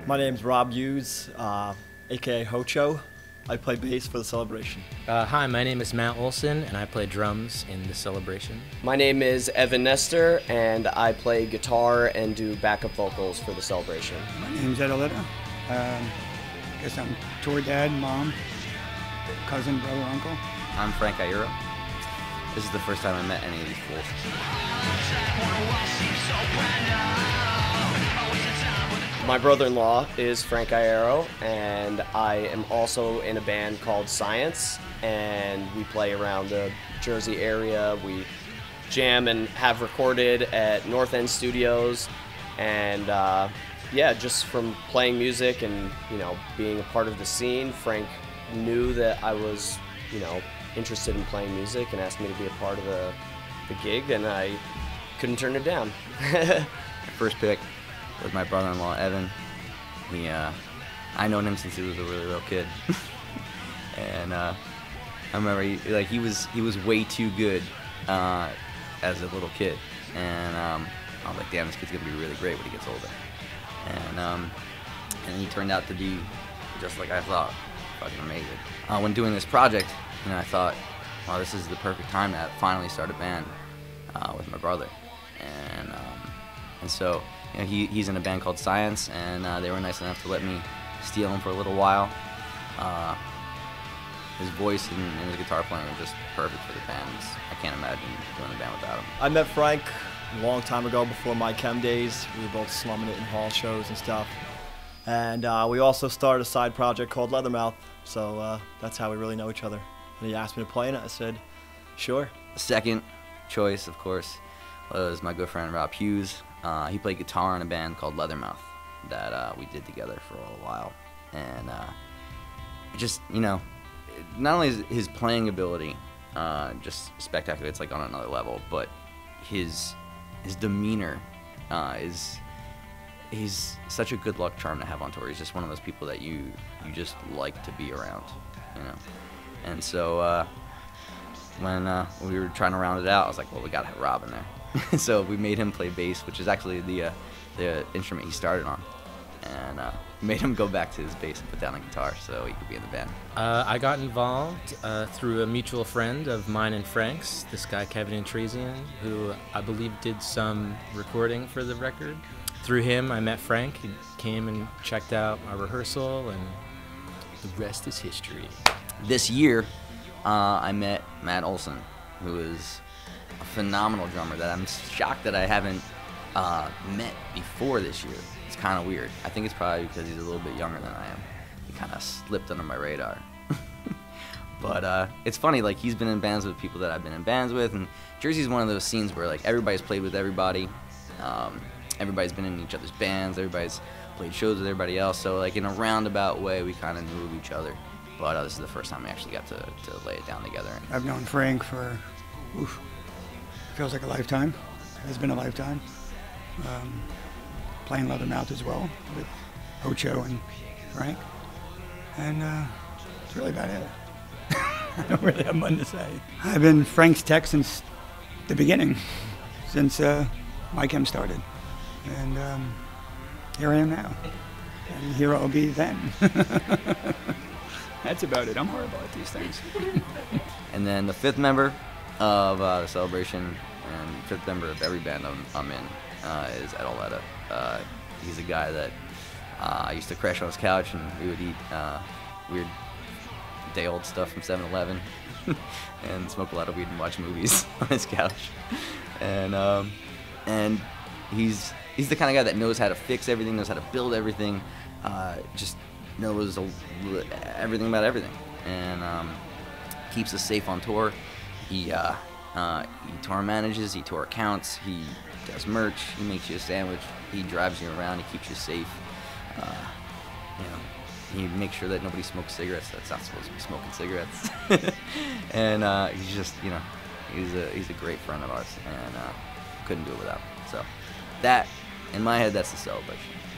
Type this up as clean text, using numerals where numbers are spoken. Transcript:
My name's Rob Hughes, aka Hocho. I play bass for the Cellabration. Hi, my name is Matt Olsson, and I play drums in the Cellabration. My name is Evan Nestor, and I play guitar and do backup vocals for the Cellabration. My name's Ed Auletta. I guess I'm tour dad, mom, cousin, brother, uncle. I'm frnkiero. This is the first time I met any of these fools. My brother-in-law is frnkiero, and I am also in a band called Science, and we play around the Jersey area. We jam and have recorded at North End Studios, and yeah, just from playing music and being a part of the scene, Frank knew that I was interested in playing music and asked me to be a part of the gig, and I couldn't turn it down. First pick was my brother-in-law Evan. I known him since he was a really little kid, and I remember he was way too good as a little kid, and I was like, damn, this kid's gonna be really great when he gets older, and he turned out to be just like I thought, fucking amazing. When doing this project, I thought, well, this is the perfect time to finally start a band with my brother, and so. He's in a band called Science, and they were nice enough to let me steal him for a little while. His voice and his guitar playing were just perfect for the band. I can't imagine doing the band without him. I met Frank a long time ago before my chem days. We were both slumming it in hall shows and stuff. And we also started a side project called Leathermouth, so that's how we really know each other. And he asked me to play in it. I said, sure. The second choice, of course, was my good friend Rob Hughes. He played guitar in a band called Leathermouth that we did together for a while, and just not only is his playing ability just spectacular, it's like on another level, but his demeanor he's such a good luck charm to have on tour. He's just one of those people that you just like to be around, and so when we were trying to round it out, I was like, well, we gotta have Rob in there. So we made him play bass, which is actually the instrument he started on, and made him go back to his bass and put down the guitar so he could be in the band. I got involved through a mutual friend of mine and Frank's, this guy Kevin Antresian, who I believe did some recording for the record. Through him, I met Frank. He came and checked out our rehearsal, and the rest is history. This year, I met Matt Olsson, who is a phenomenal drummer that I'm shocked that I haven't met before this year. It's kind of weird. I think it's probably because he's a little bit younger than I am. He kind of slipped under my radar. But it's funny, like, he's been in bands with people that I've been in bands with, and Jersey's one of those scenes where, like, everybody's played with everybody. Everybody's been in each other's bands. Everybody's played shows with everybody else. So, like, in a roundabout way, we kind of knew of each other. But this is the first time we actually got to lay it down together. I've known Frank for, feels like a lifetime. It has been a lifetime. Playing Leathermouth as well with Hocho and Frank. And that's really about it. I don't really have much to say. I've been Frank's tech since the beginning, since my chem started. And here I am now. And here I'll be then. That's about it. I'm horrible at these things. And then the fifth member of the Cellabration, and fifth member of every band I'm in, is Ed Auletta. He's a guy that I used to crash on his couch, and we would eat weird day-old stuff from 7-Eleven and smoke a lot of weed and watch movies on his couch. And he's the kind of guy that knows how to fix everything, knows how to build everything, just knows everything about everything, and keeps us safe on tour. He tour manages, he tour accounts, he does merch, he makes you a sandwich, he drives you around, he keeps you safe. He makes sure that nobody smokes cigarettes that's not supposed to be smoking cigarettes. And he's just, he's a great friend of ours, and couldn't do it without him. So that, in my head, that's the Cellabration.